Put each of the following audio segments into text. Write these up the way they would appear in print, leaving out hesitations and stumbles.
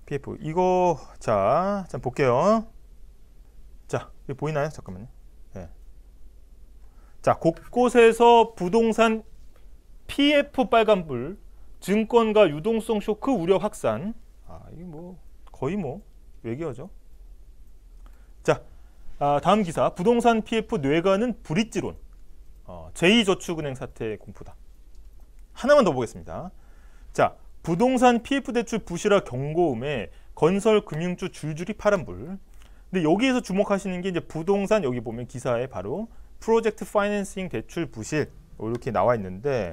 PF 이거 자 볼게요. 자, 이거 보이나요? 잠깐만요. 네. 자, 곳곳에서 부동산 PF 빨간불, 증권가 유동성 쇼크 우려 확산. 이게 뭐 거의 뭐 외계어죠. 자, 다음 기사 부동산 PF 뇌가는 불이지론. 제2저축은행 사태 공포다. 하나만 더 보겠습니다. 자, 부동산 PF 대출 부실화 경고음에 건설 금융주 줄줄이 파란불. 근데 여기에서 주목하시는 게 이제 부동산 여기 보면 기사에 바로 프로젝트 파이낸싱 대출 부실 이렇게 나와 있는데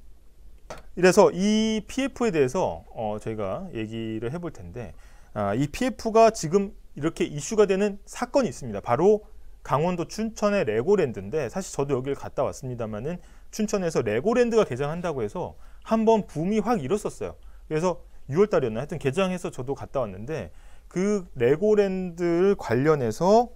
이래서 이 PF에 대해서 저희가 얘기를 해볼 텐데 이 PF가 지금 이렇게 이슈가 되는 사건이 있습니다. 바로 강원도 춘천의 레고랜드인데 사실 저도 여기를 갔다 왔습니다만은 춘천에서 레고랜드가 개장한다고 해서 한번 붐이 확 일었었어요. 그래서 6월 달이었나 하여튼 개장해서 저도 갔다 왔는데 그 레고랜드를 관련해서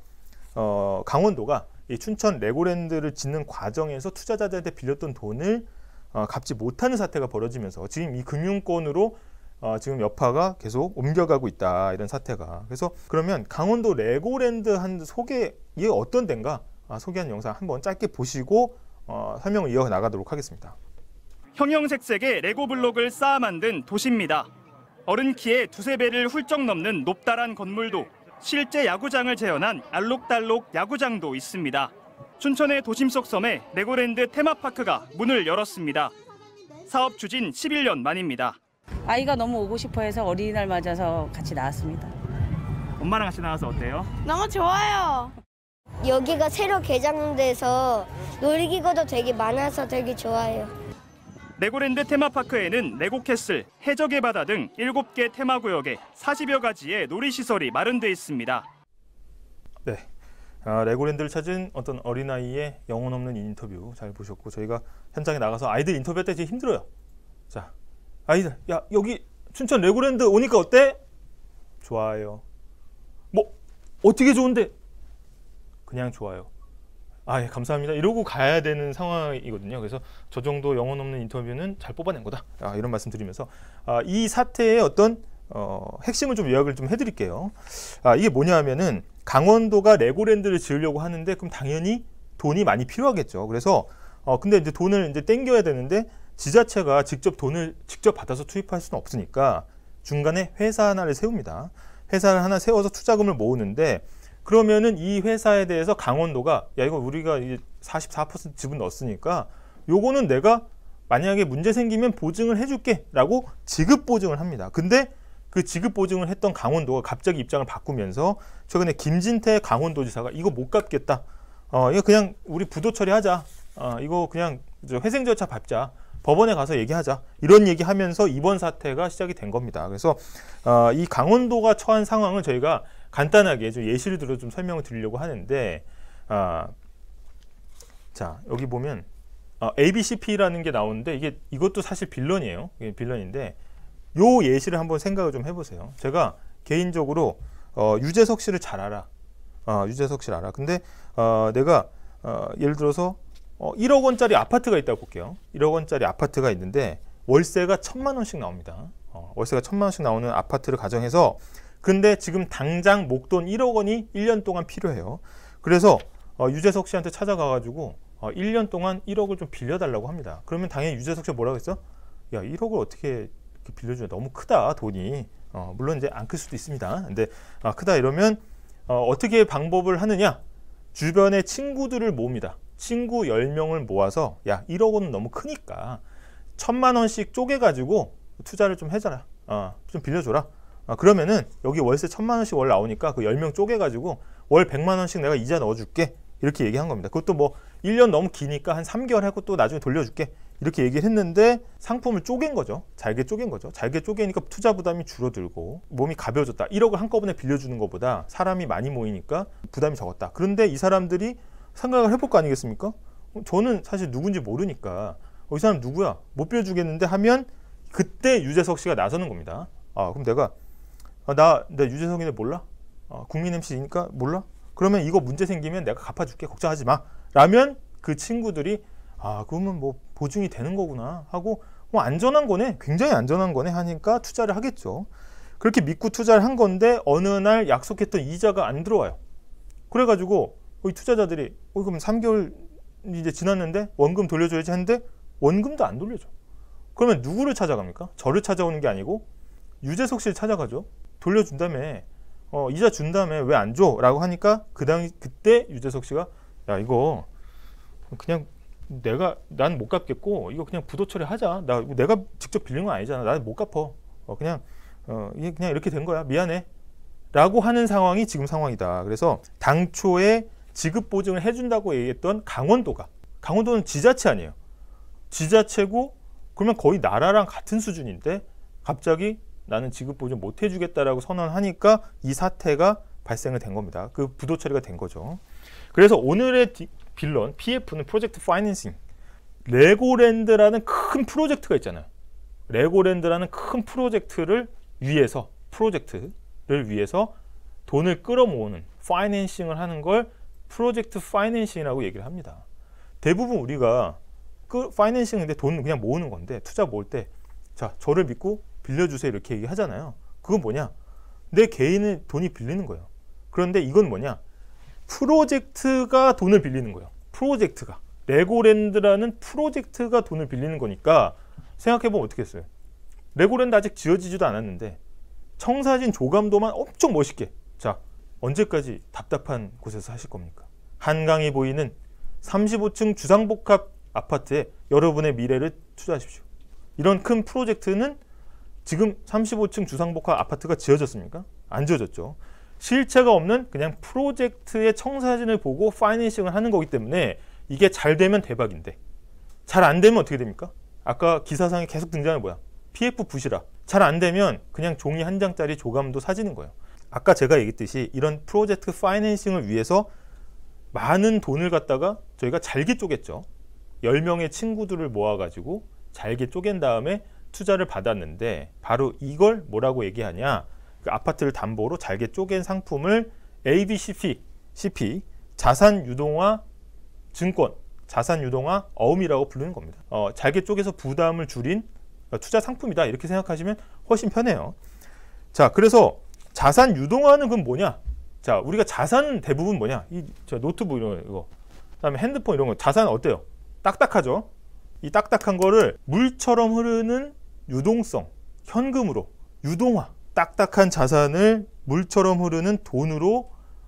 강원도가 이 춘천 레고랜드를 짓는 과정에서 투자자들한테 빌렸던 돈을 갚지 못하는 사태가 벌어지면서 지금 이 금융권으로 지금 여파가 계속 옮겨가고 있다 이런 사태가. 그래서 그러면 강원도 레고랜드 한 소개 이게 어떤 데인가 소개한 영상 한번 짧게 보시고 설명을 이어 나가도록 하겠습니다. 형형색색의 레고 블록을 쌓아 만든 도시입니다. 어른 키의 두세 배를 훌쩍 넘는 높다란 건물도 실제 야구장을 재현한 알록달록 야구장도 있습니다. 춘천의 도심 속 섬에 레고랜드 테마파크가 문을 열었습니다. 사업 추진 11년 만입니다. 아이가 너무 오고 싶어 해서 어린이날 맞아서 같이 나왔습니다. 엄마랑 같이 나와서 어때요? 너무 좋아요. 여기가 새로 개장돼서 놀이기구도 되게 많아서 되게 좋아요. 레고랜드 테마파크에는 레고캐슬, 해적의 바다 등 7개 테마구역에 40여 가지의 놀이시설이 마련돼 있습니다. 네, 레고랜드를 찾은 어떤 어린아이의 영혼 없는 인터뷰 잘 보셨고 저희가 현장에 나가서 아이들 인터뷰할 때 되게 힘들어요. 자, 아이들, 야 여기 춘천 레고랜드 오니까 어때? 좋아요. 뭐 어떻게 좋은데? 그냥 좋아요. 예, 감사합니다. 이러고 가야 되는 상황이거든요. 그래서 저 정도 영혼 없는 인터뷰는 잘 뽑아낸 거다. 이런 말씀 드리면서 이 사태의 어떤 핵심을 좀 요약을 좀 해드릴게요. 이게 뭐냐 하면은 강원도가 레고랜드를 지으려고 하는데 그럼 당연히 돈이 많이 필요하겠죠. 그래서 근데 이제 돈을 이제 땡겨야 되는데 지자체가 돈을 직접 받아서 투입할 수는 없으니까 중간에 회사 하나를 세웁니다. 회사를 하나 세워서 투자금을 모으는데 그러면은 이 회사에 대해서 강원도가 야 이거 우리가 44% 지분 넣었으니까 요거는 내가 만약에 문제 생기면 보증을 해줄게 라고 지급 보증을 합니다. 근데 그 지급 보증을 했던 강원도가 갑자기 입장을 바꾸면서 최근에 김진태 강원도지사가 이거 못 갚겠다. 이거 그냥 우리 부도 처리하자. 이거 그냥 회생 절차 밟자. 법원에 가서 얘기하자. 이런 얘기하면서 이번 사태가 시작이 된 겁니다. 그래서 이 강원도가 처한 상황을 저희가 간단하게 좀 예시를 들어 좀 설명을 드리려고 하는데 자 여기 보면 ABCP라는 게 나오는데 이것도 사실 빌런이에요. 빌런인데 요 예시를 한번 생각을 좀 해보세요. 제가 개인적으로 유재석 씨를 잘 알아. 유재석 씨를 알아. 근데 내가 예를 들어서 1억 원짜리 아파트가 있다고 볼게요. 1억 원짜리 아파트가 있는데 월세가 1,000만 원씩 나옵니다. 월세가 1,000만 원씩 나오는 아파트를 가정해서 근데 지금 당장 목돈 1억 원이 1년 동안 필요해요. 그래서 유재석 씨한테 찾아가가지고 1년 동안 1억을 좀 빌려달라고 합니다. 그러면 당연히 유재석 씨가 뭐라고 했어? 야 1억을 어떻게 이렇게 빌려주냐 너무 크다 돈이. 물론 이제 안 클 수도 있습니다. 근데 크다 이러면 어떻게 방법을 하느냐? 주변의 친구들을 모읍니다. 친구 10명을 모아서 야 1억 원은 너무 크니까 1,000만 원씩 쪼개가지고 투자를 좀 해줘라. 좀 빌려줘라. 그러면은 여기 월세 1,000만 원씩 월 나오니까 그 10명 쪼개가지고 월 100만 원씩 내가 이자 넣어줄게. 이렇게 얘기한 겁니다. 그것도 뭐 1년 너무 기니까 한 3개월 하고 또 나중에 돌려줄게. 이렇게 얘기를 했는데 상품을 쪼갠 거죠. 잘게 쪼갠 거죠. 잘게 쪼개니까 투자 부담이 줄어들고 몸이 가벼워졌다. 1억을 한꺼번에 빌려주는 것보다 사람이 많이 모이니까 부담이 적었다. 그런데 이 사람들이 생각을 해볼 거 아니겠습니까? 저는 사실 누군지 모르니까 이 사람 누구야? 못 빌려주겠는데 하면 그때 유재석 씨가 나서는 겁니다. 그럼 내가 나 유재석인데 몰라? 국민 MC니까 몰라? 그러면 이거 문제 생기면 내가 갚아줄게. 걱정하지 마. 라면 그 친구들이 그러면 뭐 보증이 되는 거구나 하고 안전한 거네. 굉장히 안전한 거네 하니까 투자를 하겠죠. 그렇게 믿고 투자를 한 건데 어느 날 약속했던 이자가 안 들어와요. 그래가지고 이 투자자들이 그럼 3개월 이제 지났는데 원금 돌려줘야지 하는데 원금도 안 돌려줘. 그러면 누구를 찾아갑니까? 저를 찾아오는 게 아니고 유재석 씨를 찾아가죠. 돌려준 다음에 이자 준 다음에 왜 안 줘? 라고 하니까 그때 유재석 씨가 야 이거 그냥 난 못 갚겠고 이거 그냥 부도 처리하자. 내가 직접 빌린 건 아니잖아. 나는 못 갚어. 이게 그냥 이렇게 된 거야. 미안해. 라고 하는 상황이 지금 상황이다. 그래서 당초에 지급 보증을 해준다고 얘기했던 강원도는 지자체 아니에요. 지자체고 그러면 거의 나라랑 같은 수준인데 갑자기 나는 지급 보증 못 해주겠다라고 선언하니까 이 사태가 발생을 된 겁니다. 그 부도 처리가 된 거죠. 그래서 오늘의 빌런 PF는 프로젝트 파이낸싱. 레고랜드라는 큰 프로젝트가 있잖아요. 레고랜드라는 큰 프로젝트를 위해서 돈을 끌어모으는 파이낸싱을 하는 걸 프로젝트 파이낸싱이라고 얘기를 합니다. 대부분 우리가 파이낸싱인데 돈 그냥 모으는 건데 투자 모을 때 자 저를 믿고 빌려주세요 이렇게 얘기하잖아요. 그건 뭐냐? 내 개인의 돈이 빌리는 거예요. 그런데 이건 뭐냐? 프로젝트가 돈을 빌리는 거예요. 프로젝트가 레고랜드라는 프로젝트가 돈을 빌리는 거니까 생각해보면 어떻게 했어요? 레고랜드 아직 지어지지도 않았는데 청사진 조감도만 엄청 멋있게 자 언제까지 답답한 곳에서 사실 겁니까? 한강이 보이는 35층 주상복합 아파트에 여러분의 미래를 투자하십시오. 이런 큰 프로젝트는 지금 35층 주상복합 아파트가 지어졌습니까? 안 지어졌죠. 실체가 없는 그냥 프로젝트의 청사진을 보고 파이낸싱을 하는 거기 때문에 이게 잘 되면 대박인데 잘 안 되면 어떻게 됩니까? 아까 기사상에 계속 등장한 뭐야? PF 부실화. 잘 안 되면 그냥 종이 한 장짜리 조감도 사지는 거예요. 아까 제가 얘기했듯이 이런 프로젝트 파이낸싱을 위해서 많은 돈을 갖다가 저희가 잘게 쪼갰죠. 10명의 친구들을 모아가지고 잘게 쪼갠 다음에 투자를 받았는데 바로 이걸 뭐라고 얘기하냐? 그 아파트를 담보로 잘게 쪼갠 상품을 ABCP, 자산유동화 증권, 자산유동화 어음이라고 부르는 겁니다. 잘게 쪼개서 부담을 줄인 투자 상품이다 이렇게 생각하시면 훨씬 편해요. 자, 그래서 자산유동화는 그럼 뭐냐? 자, 우리가 자산은 대부분 뭐냐? 저 노트북 이런 거, 그다음에 핸드폰 이런 거 자산 어때요? 딱딱하죠? 이 딱딱한 거를 물처럼 흐르는 유동성, 현금으로 유동화, 딱딱한 자산을 물처럼 흐르는 돈으로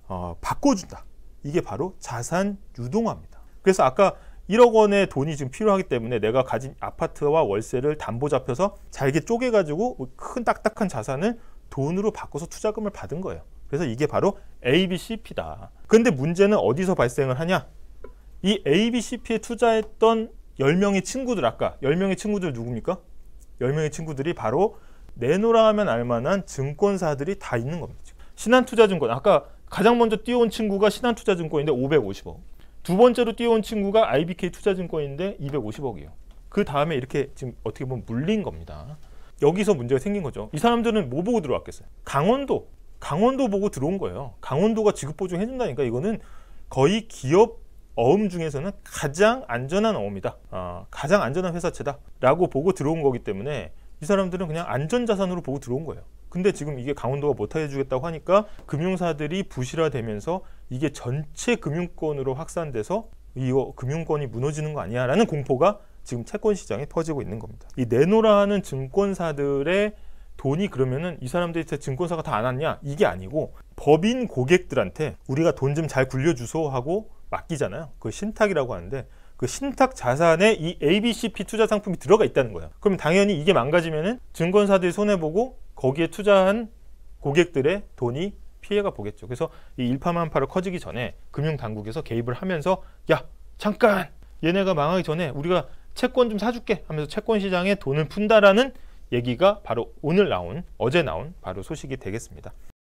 바꿔준다. 이게 바로 자산 유동화입니다. 그래서 아까 1억 원의 돈이 지금 필요하기 때문에 내가 가진 아파트와 월세를 담보 잡혀서 잘게 쪼개가지고 큰 딱딱한 자산을 돈으로 바꿔서 투자금을 받은 거예요. 그래서 이게 바로 ABCP다. 근데 문제는 어디서 발생을 하냐? 이 ABCP에 투자했던 10명의 친구들, 아까 10명의 친구들 누굽니까? 10명의 친구들이 바로 내놓으라 하면 알만한 증권사들이 다 있는 겁니다. 신한투자증권, 아까 가장 먼저 뛰어온 친구가 신한투자증권인데 550억. 두 번째로 뛰어온 친구가 IBK투자증권인데 250억이에요. 그 다음에 이렇게 지금 어떻게 보면 물린 겁니다. 여기서 문제가 생긴 거죠. 이 사람들은 뭐 보고 들어왔겠어요? 강원도 보고 들어온 거예요. 강원도가 지급보증 해준다니까 이거는 거의 기업 어음 중에서는 가장 안전한 어음이다. 가장 안전한 회사채다 라고 보고 들어온 거기 때문에 이 사람들은 그냥 안전자산으로 보고 들어온 거예요. 근데 지금 이게 강원도가 못하게 해주겠다고 하니까 금융사들이 부실화되면서 이게 전체 금융권으로 확산돼서 이거 금융권이 무너지는 거 아니야 라는 공포가 지금 채권 시장에 퍼지고 있는 겁니다. 이 내놓으라 하는 증권사들의 돈이 그러면은 이 사람들이 증권사가 다 안 왔냐? 이게 아니고 법인 고객들한테 우리가 돈 좀 잘 굴려주소 하고 맡기잖아요. 그 신탁이라고 하는데 그 신탁 자산에 이 ABCP 투자 상품이 들어가 있다는 거예요. 그럼 당연히 이게 망가지면은 증권사들이 손해보고 거기에 투자한 고객들의 돈이 피해가 보겠죠. 그래서 이 일파만파로 커지기 전에 금융당국에서 개입을 하면서 야 잠깐 얘네가 망하기 전에 우리가 채권 좀 사줄게 하면서 채권 시장에 돈을 푼다라는 얘기가 바로 어제 나온 바로 소식이 되겠습니다.